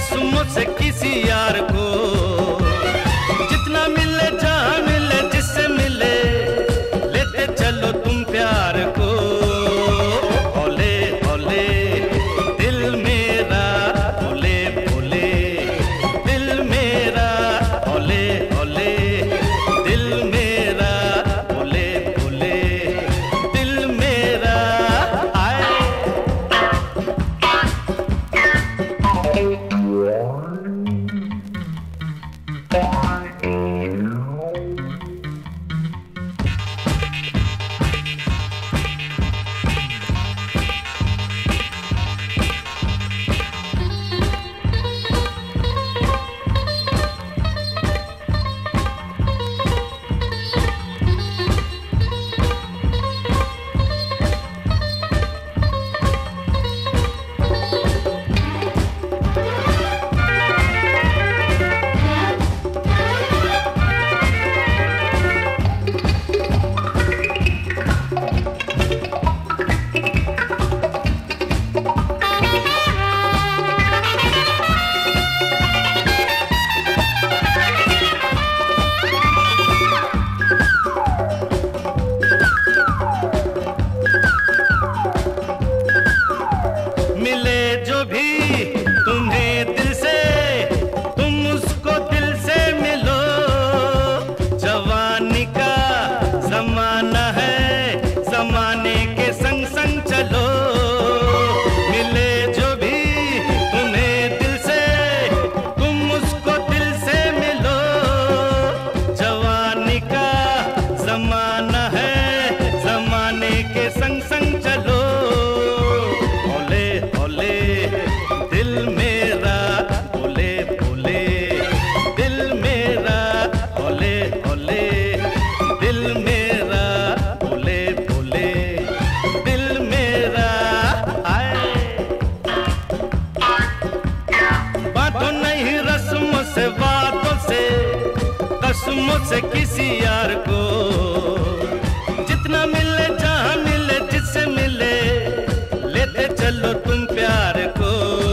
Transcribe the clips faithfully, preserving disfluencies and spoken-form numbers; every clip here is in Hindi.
रस्मों से किसी यार को, जितना मिले जहाँ मिले जिससे मिले, लेते चलो तुम प्यार को। ओले ओले दिल मेरा, ओले ओले दिल मेरा, ओले ओले दिल मेरा, ओले ओले दिल मेरा। आए रस्मों से किसी यार को, जितना मिले जहाँ मिले जिससे मिले, लेते चलो तुम प्यार को।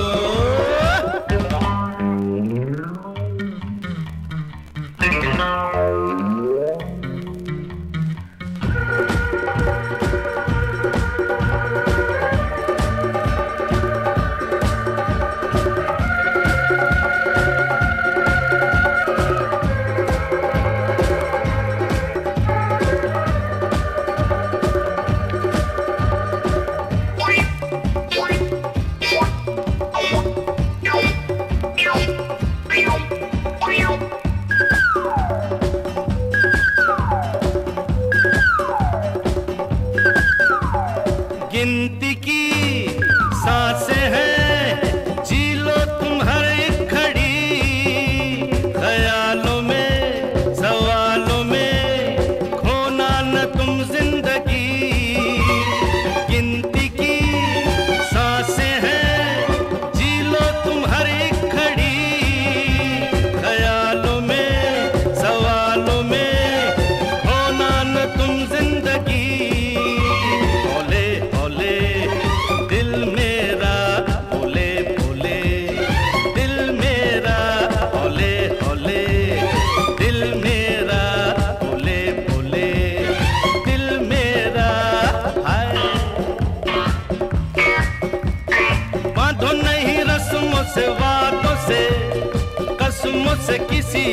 गिनती की सांसें हैं, जी लो तुम हर एक घड़ी, ख्यालों में सवालों में खोना न तुम जिंदगी। गिनती की सांसें हैं, जी लो तुम हर एक घड़ी, ख्यालों में सवालों में खोना न तुम जिंदगी। से वादों से कसमों से किसी